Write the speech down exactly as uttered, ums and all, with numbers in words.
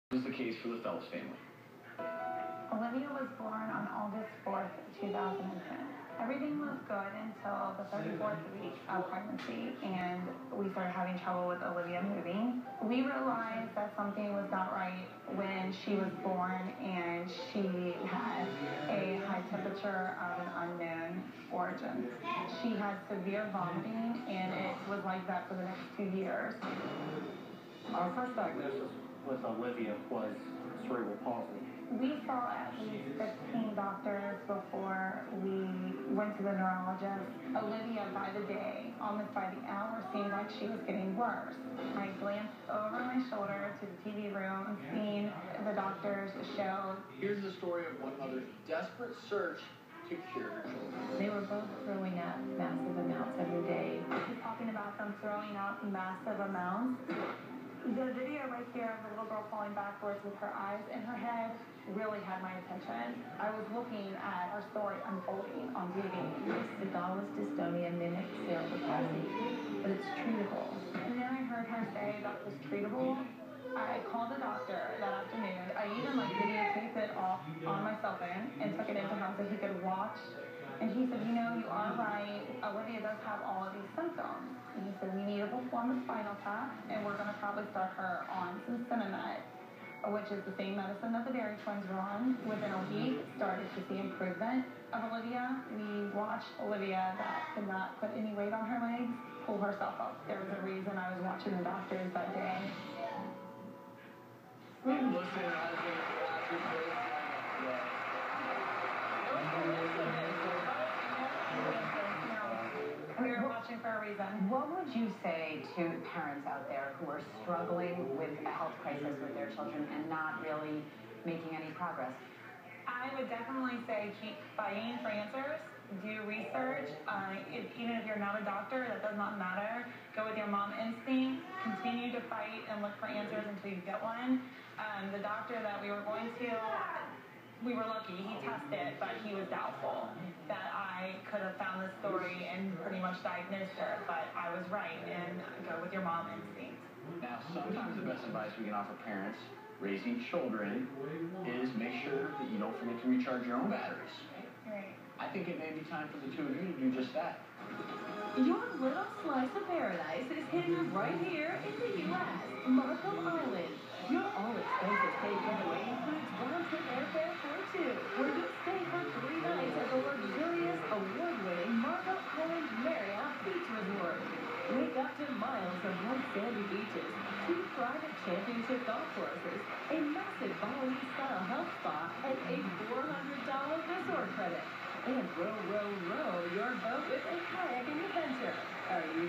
This is the case for the Phelps family. Olivia was born on August fourth, two thousand ten. Everything was good until the thirty-fourth week of pregnancy, and we started having trouble with Olivia moving. We realized that something was not right when she was born, and she had a high temperature of an unknown origin. She had severe vomiting, and it was like that for the next two years. Our first diagnosis with Olivia was cerebral palsy. We saw at least fifteen doctors before we went to the neurologist. Olivia, by the day, almost by the hour, seemed like she was getting worse. I glanced over my shoulder to the T V room and seen the doctors show. Here's the story of one mother's desperate search to cure her children. They were both throwing up massive amounts every day. He's talking about them throwing out massive amounts. The video right here of the little girl falling backwards with her eyes in her head really had my attention. I was looking at our story unfolding on T V. The doll was dystonia mimic cerebral palsy, but it's treatable. And then I heard her say that was treatable. I called the doctor that afternoon. I even like videotaped it off on my cell phone and took it into house so he could watch. And he said, you know, you are right. Olivia does have all of these symptoms. And he said, we need to perform a spinal tap, and we're going to probably start her on some Cinnamate, which is the same medicine that the Dairy twins were on. Within a week, started to see improvement of Olivia. We watched Olivia that could not put any weight on her legs pull herself up. There was a reason I was watching the doctors that day. Listen, I think We were watching for a reason. What would you say to parents out there who are struggling with a health crisis with their children and not really making any progress? I would definitely say keep fighting for answers. Do research. Uh, if, even if you're not a doctor, that does not matter. Go with your mom instinct. Continue to fight and look for answers until you get one. Um, the doctor that we were going to, we were lucky. He tested, but he was doubtful that I could have found the story and pretty much diagnosed her. But I was right, and go with your mom instinct. Now, sometimes the best advice we can offer parents raising children is make sure that you don't forget to recharge your own batteries. Right. I think it may be time for the two of you to do just that. Your little slice of paradise is hidden right here in the U S Markham Island. Your all-expenses paid getaway includes round-trip airfare for two, where you stay for three nights at the luxurious, award-winning Markham Island Marriott Beach Resort. Wake up to miles of white sandy beaches, two private championship golf courses, a massive Balinese-style health spa, and a four hundred dollars resort credit. And row, row, row your boat with a kayaking adventure. Are you